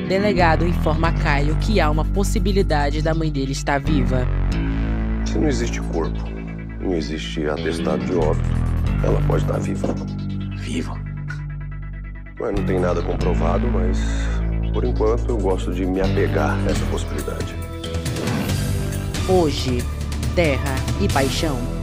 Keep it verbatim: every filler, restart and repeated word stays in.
delegado informa a Caio que há uma possibilidade da mãe dele estar viva. Se não existe corpo, não existe atestado de óbito, ela pode estar viva. Viva? Mas não tem nada comprovado, mas por enquanto eu gosto de me apegar a essa possibilidade. Hoje, Terra e Paixão.